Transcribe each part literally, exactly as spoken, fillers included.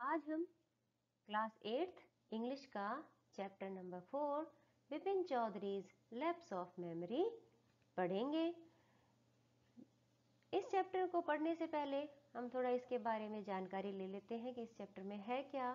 आज हम class eighth English का chapter number four Vipin Chaudhary's lapse of memory पढ़ेंगे। इस चैप्टर को पढ़ने से पहले हम थोड़ा इसके बारे में जानकारी ले लेते हैं कि इस चैप्टर में है क्या।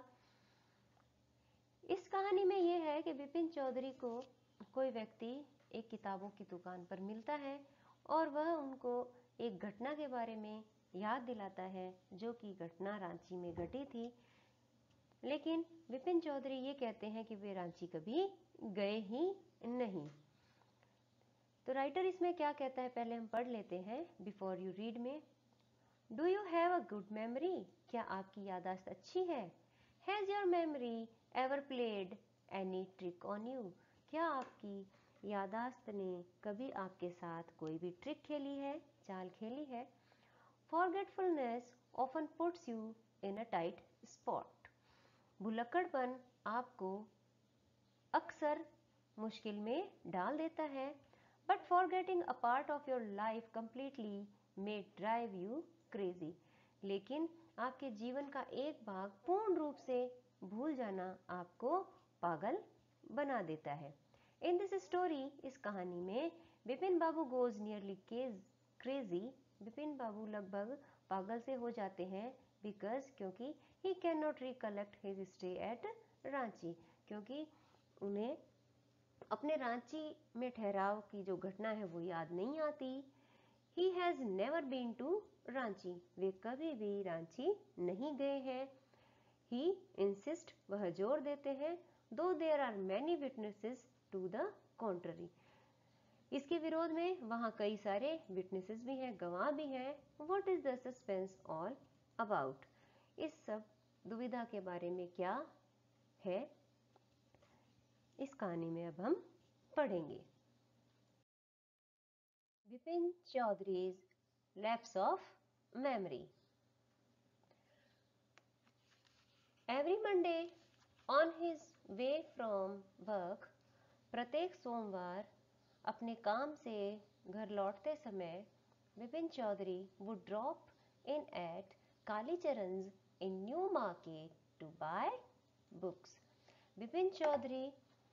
इस कहानी में यह है कि विपिन चौधरी को कोई व्यक्ति एक किताबों की दुकान पर मिलता है और वह उनको एक घटना के बारे में याद दिलाता है जो कि घटना रांची में घटी थी। लेकिन विपिन चौधरी ये कहते हैं कि वे रांची कभी गए ही नहीं। तो राइटर इसमें क्या कहता है पहले हम पढ़ लेते हैं बिफोर यू रीड में। Do you have a good memory? क्या आपकी याददाश्त अच्छी है? Has your memory ever played any trick on you? क्या आपकी याददाश्त ने कभी आपके साथ कोई भी ट्रिक खेली है, चाल खेली है? Forgetfulness often puts you in a tight spot. भुलक्कड़पन आपको अक्सर मुश्किल में डाल देता है। But forgetting a part of your life completely may drive you crazy. लेकिन आपके जीवन का एक भाग पूर्ण रूप से भूल जाना आपको पागल बना देता है। In this story, इस कहानी में विपिन बाबू goes nearly crazy. विपिन बाबू लगभग पागल से हो जाते हैं बिकॉज क्योंकि he can not recollect his stay at Ranchi, क्योंकि उन्हें अपने रांची में ठहराव की जो घटना है वो याद नहीं आती। He has never been to Ranchi, वे कभी भी रांची नहीं गए हैं। ही इंसिस्ट, वह जोर देते हैं, though there are many witnesses to the contrary, इसके विरोध में वहां कई सारे विटनेसेस भी हैं, गवाह भी हैं। What is the suspense all about? इस सब दुविधा के बारे में क्या है इस कहानी में अब हम पढ़ेंगे। Vipin Chaudhary's lapse of memory. Every Monday on his way from work, प्रत्येक सोमवार अपने काम से घर लौटते समय Vipin Chaudhary would drop in at Kalicharan's in New Market to buy books. Vipin Chaudhary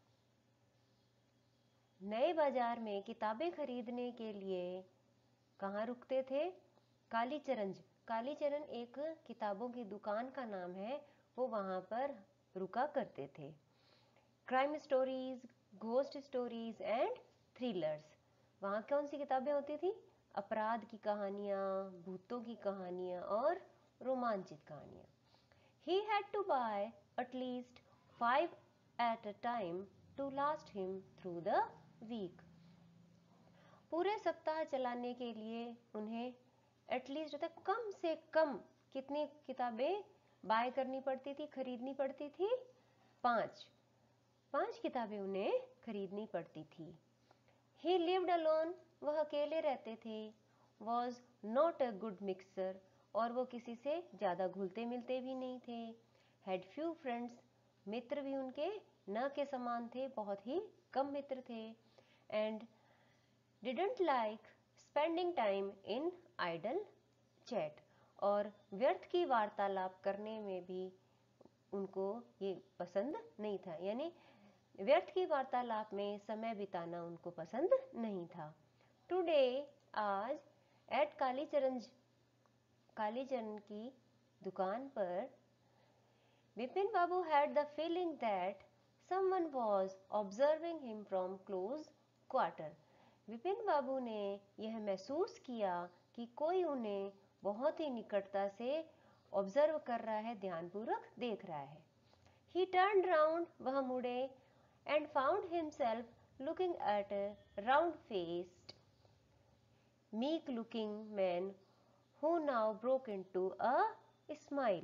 नए बाजार में किताबें खरीदने के लिए कहाँ रुकते थे? कालीचरण। कालीचरण एक किताबों की दुकान का नाम है, वो वहां पर रुका करते थे। Crime stories, ghost stories and thrillers, वहां कौन सी किताबें होती थी? अपराध की कहानियां, भूतों की कहानियां और रोमांचित कहानियां। He had to buy at least five at a time to last him through the week. पूरे सप्ताह चलाने के लिए उन्हें एटलीस्ट होता कम से कम कितनी किताबें बाय करनी पड़ती थी, खरीदनी पड़ती थी? पांच पांच किताबें उन्हें खरीदनी पड़ती थी। He lived alone, वह अकेले रहते थे। Was not a good mixer, और वो किसी से ज्यादा घुलते मिलते भी नहीं थे। Had few friends, मित्र भी उनके न के समान थे, बहुत ही कम मित्र थे। And didn't like spending time in idle chat, और व्यर्थ की वार्तालाप करने में भी उनको ये पसंद नहीं था, यानी व्यर्थ की वार्तालाप में समय बिताना उनको पसंद नहीं था। टुडे, आज, एट कालीचरण कालीचरण की दुकान पर Vipin Babu had the feeling that someone was observing him from close quarter. Vipin Babu ने यह महसूस किया कि कोई उन्हें बहुत ही निकटता से ऑब्जर्व कर रहा है, ध्यानपूर्वक देख रहा है। ही टर्न्ड राउंड, वह मुड़े, and found himself looking at a round-faced, meek-looking man who now broke into a smile,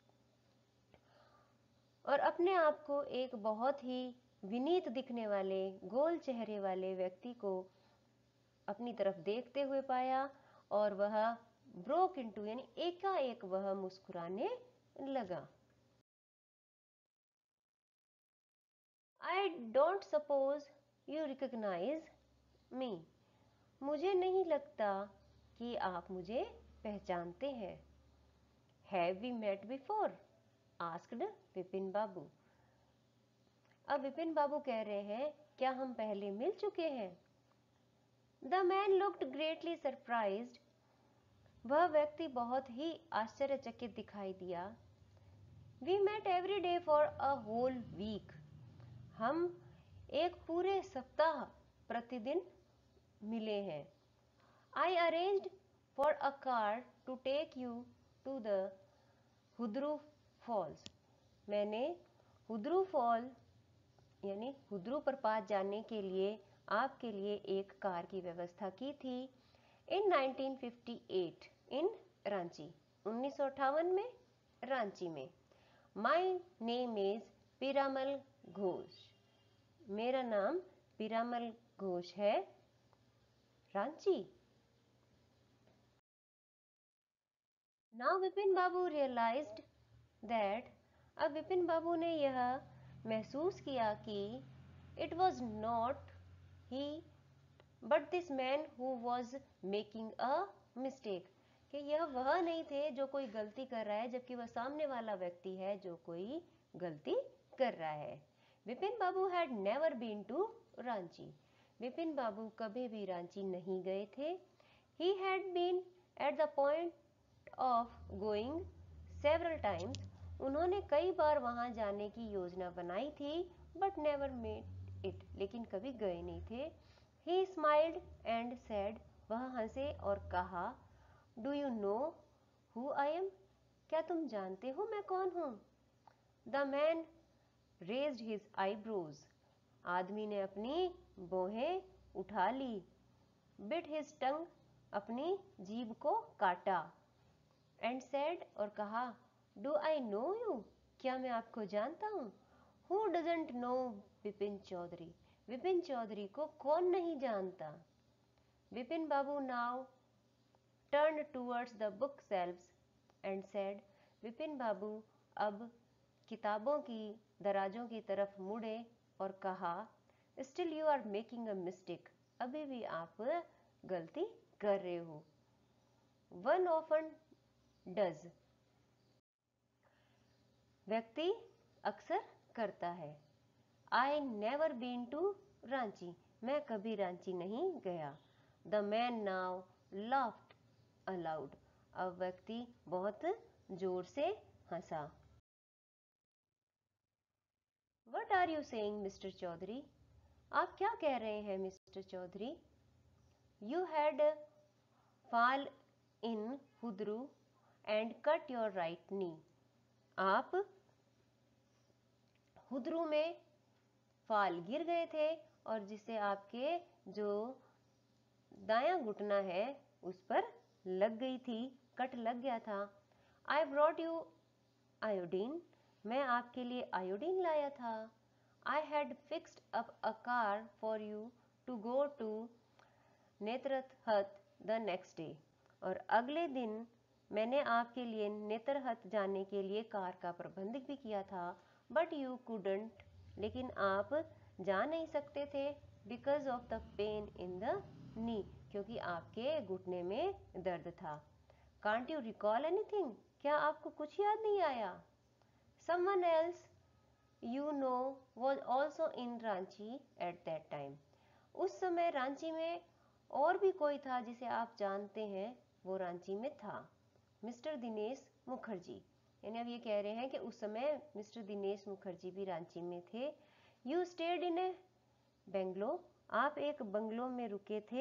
और अपने आप को एक बहुत ही विनीत दिखने वाले गोल चेहरे वाले व्यक्ति को अपनी तरफ देखते हुए पाया और वह ब्रोक इनटू यानी एकाएक वह मुस्कुराने लगा। I don't suppose you recognize me. मुझे नहीं लगता कि आप मुझे पहचानते हैं। Have we met before? asked Vipin बाबू। अब विपिन बाबू कह रहे हैं, क्या हम पहले मिल चुके हैं? The man looked greatly surprised. वह व्यक्ति बहुत ही आश्चर्यचकित दिखाई दिया। We met every day for a whole week. हम एक पूरे सप्ताह प्रतिदिन मिले हैं। I arranged for a car to take you to the Hundru falls. मैंने हुद्रू फॉल यानी हुद्रू प्रपात जाने के लिए आपके लिए एक कार की व्यवस्था की थी। In nineteen fifty eight in Ranchi, उन्नीस सौ अट्ठावन में रांची में। My name is Piramal Ghosh. मेरा नाम पीरामल घोष है। Ranchi. Now Vipin Babu realized that अब विपिन बाबू ने यह महसूस किया कि it was not he but this man who was making a mistake, कि यह वह नहीं थे जो कोई गलती कर रहा है, जबकि वह सामने वाला व्यक्ति है जो कोई गलती कर रहा है। विपिन बाबू had never been to Ranchi. Vipin बाबू कभी भी रांची नहीं गए थे। He had been at the point of going several times. उन्होंने कई बार वहां जाने की योजना बनाई थी, but never made it. लेकिन कभी गए नहीं थे। He smiled and said. वह हंसे और कहा, Do you know who I am? क्या तुम जानते हो मैं कौन हूं? The man raised his eyebrows. आदमी ने अपनी भौहें उठा ली। Bit his tongue. अपनी जीभ को काटा। And said और कहा, Do I know you? क्या मैं आपको जानता हूँ? Who doesn't know Vipin Chaudhary? Vipin Chaudhary को कौन नहीं जानता? विपिन बाबू now turned towards the book shelves and said. Vipin बाबू अब किताबों की दराजों की तरफ मुड़े और कहा, Still you are making a mistake. अभी भी आप गलती कर रहे हो। One often does. व्यक्ति अक्सर करता है। I never been to Ranchi. मैं कभी रांची नहीं गया। The man now laughed aloud. अब व्यक्ति बहुत जोर से हंसा। What are you saying, mister Chaudhary? आप क्या कह रहे हैं mister Chaudhary? You had fall in Hundru and cut your right knee. आप हुद्रू में फाल गिर गए थे और जिससे आपके जो दायां घुटना है उस पर लग गई थी, कट लग गया था। I brought you iodine. मैं आपके लिए आयोडीन लाया था। I had fixed up a car for you to go to नेत्रहट the next day. और अगले दिन मैंने आपके लिए नेत्रहट जाने के लिए कार का प्रबंध भी किया था। But you couldn't. लेकिन आप जा नहीं सकते थे। Because of the pain in the knee. क्योंकि आपके घुटने में दर्द था। Can't you recall anything? क्या आपको कुछ याद नहीं आया? Someone else you know was also in Ranchi at that time. उस समय रांची में और भी कोई था जिसे आप जानते हैं, वो रांची में था। मिस्टर दिनेश मुखर्जी। यानी अब ये कह रहे हैं कि उस समय मिस्टर दिनेश मुखर्जी भी रांची में थे। You stayed in a bungalow. आप एक बंगलो में रुके थे।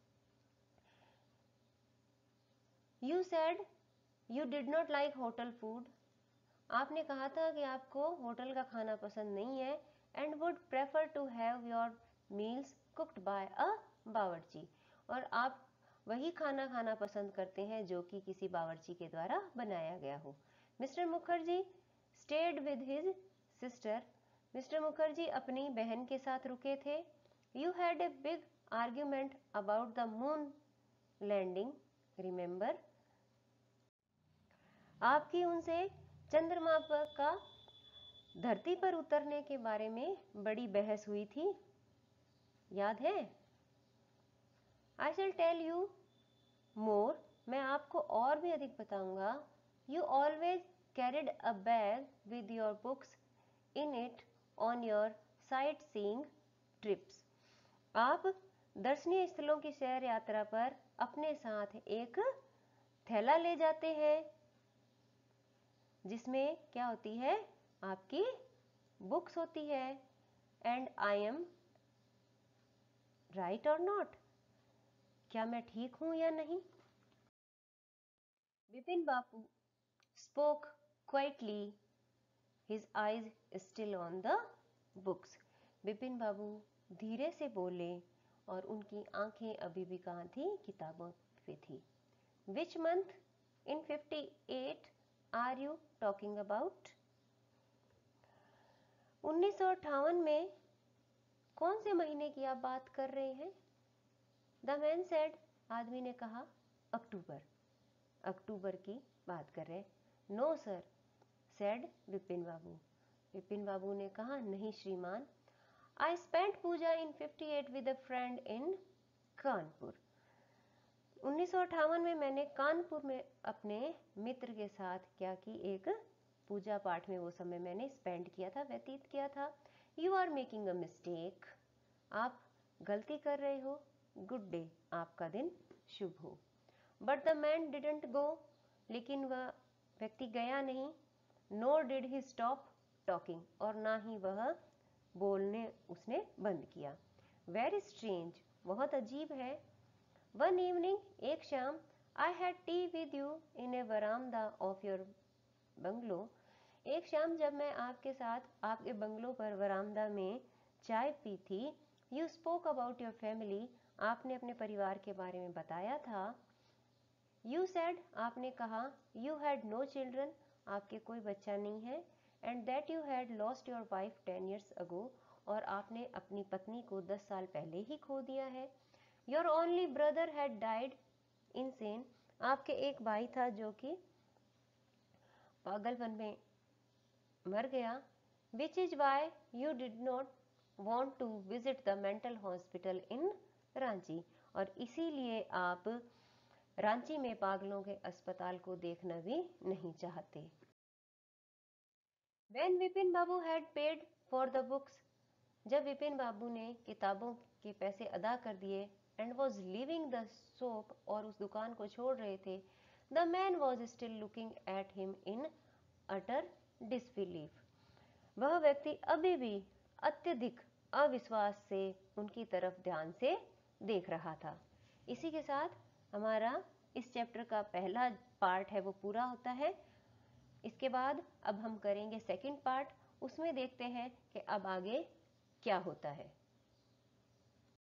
You said you did not like hotel food. आपने कहा था कि आपको होटल का खाना पसंद नहीं है। And would prefer to have your meals cooked by a bawarchi. और आप वही खाना खाना पसंद करते हैं जो कि किसी बावर्ची के द्वारा बनाया गया हो। Mister Mukherjee stayed with his sister. Mister Mukherjee अपनी बहन के साथ रुके थे। You had a big argument about the moon landing, remember. आपकी उनसे चंद्रमा पर का धरती पर उतरने के बारे में बड़ी बहस हुई थी, याद है? I shall tell you more. मैं आपको और भी अधिक बताऊंगा। You always carried a bag with your books in it on your sightseeing trips. आप दर्शनीय स्थलों की सैर यात्रा पर अपने साथ एक थैला ले जाते हैं जिसमें क्या होती है, आपकी बुक्स होती है। And I am right or not, क्या मैं ठीक हूं या नहीं? विपिन बाबू spoke quietly, his eyes still on the books. Vipin बाबू धीरे से बोले और उनकी आंखें अभी भी कहाँ थी, किताबों पे थी। Which month in fifty-eight are you talking about? उन्नीस सौ अट्ठावन में कौन से महीने की आप बात कर रहे हैं? The man said, आदमी ने कहा, अक्टूबर, अक्टूबर की बात कर रहे हैं। No sir, said Vipin Babu, Vipin Babu ने कहा, नहीं श्रीमान, I spent Puja in fifty eight with a friend in Kanpur. उन्नीस सौ अट्ठावन में मैंने कानपुर में अपने मित्र के साथ क्या की, एक पूजा पाठ में वो समय मैंने स्पेंड किया था, व्यतीत किया था। You are making a mistake, आप गलती कर रहे हो। गुड डे, आपका दिन शुभ हो। But the man didn't go, लेकिन वह व्यक्ति गया नहीं। Nor did he stop talking, और ना ही वह बोलने उसने बंद किया। वेरी स्ट्रेंज, बहुत अजीब है। वन इवनिंग, एक शाम, I had tea with you in a veranda of your bungalow. एक शाम जब मैं आपके साथ आपके बंगलो पर वरामदा में चाय पी थी। You spoke about your family, आपने अपने परिवार के बारे में बताया था। यू सेड, आपने कहा, यू हैड नो चिल्ड्रन, आपके कोई बच्चा नहीं है। And that you had lost your wife ten years ago, और आपने अपनी पत्नी को दस साल पहले ही खो दिया है। Your only brother had died insane, आपके एक भाई था जो कि पागलपन में मर गया। Which is why you did not want to visit the mental hospital in Ranchi, और इसीलिए आप रांची में पागलों के अस्पताल को देखना भी नहीं चाहते। When Vipin Babu had paid for the books, जब विपिन बाबू ने किताबों के पैसे अदा कर दिए, and was leaving the shop, और उस दुकान को छोड़ रहे थे, the man was still looking at him in utter disbelief. वह व्यक्ति अभी भी अत्यधिक अविश्वास से उनकी तरफ ध्यान से देख रहा था। इसी के साथ हमारा इस चैप्टर का पहला पार्ट है वो पूरा होता है। इसके बाद अब हम करेंगे सेकंड पार्ट, उसमें देखते हैं कि अब आगे क्या होता है।